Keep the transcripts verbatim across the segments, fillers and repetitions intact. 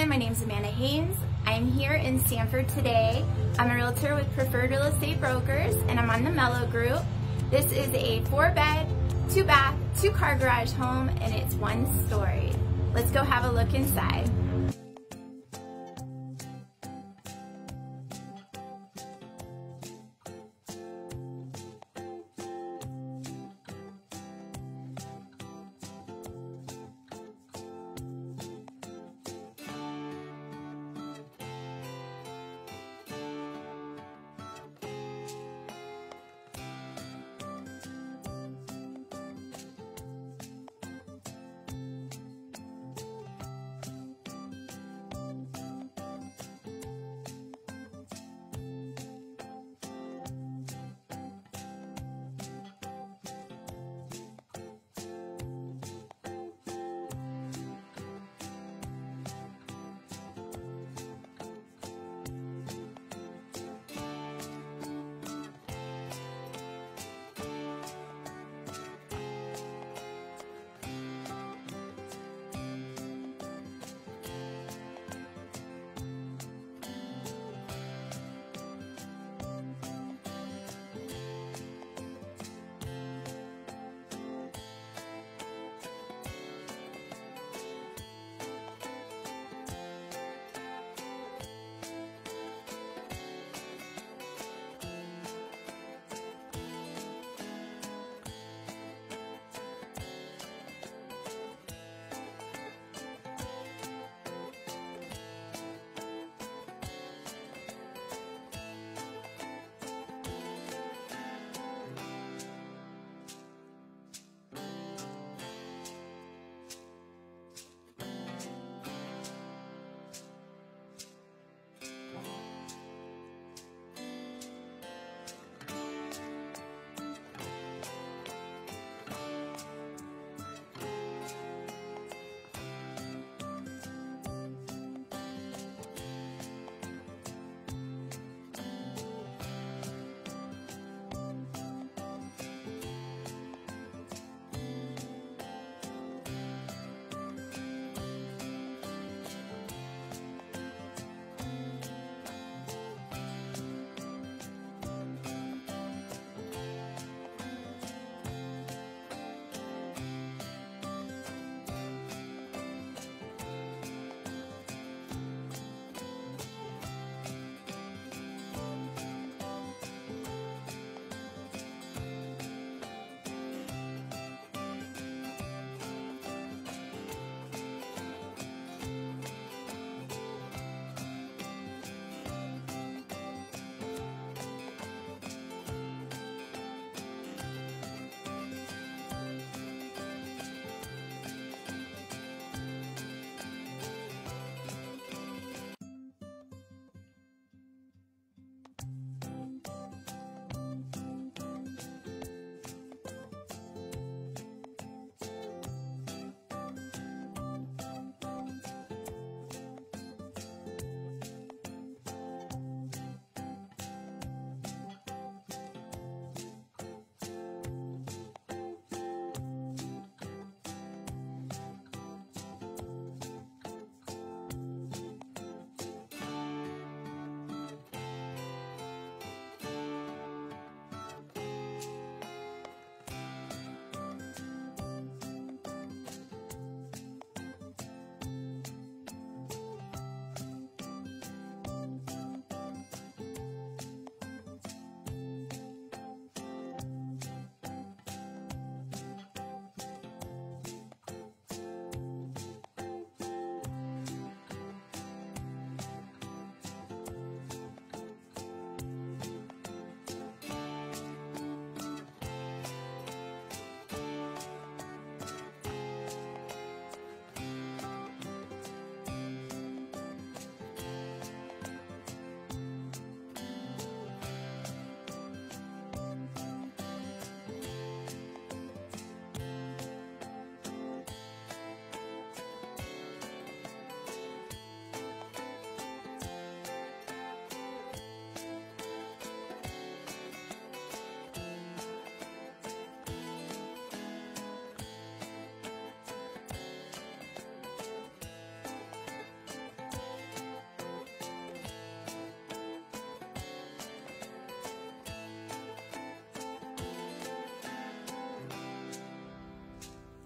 everyone, my name is Amanda Haynes. I'm here in Sanford today. I'm a realtor with Preferred Real Estate Brokers and I'm on the Mellow Group. This is a four bed, two bath, two car garage home and it's one story. Let's go have a look inside.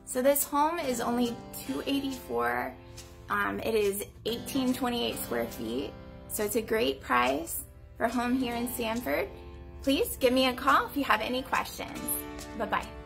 So this home is only two eighty-four. Um, it is eighteen twenty-eight square feet. So it's a great price for a home here in Sanford. Please give me a call if you have any questions. Bye-bye.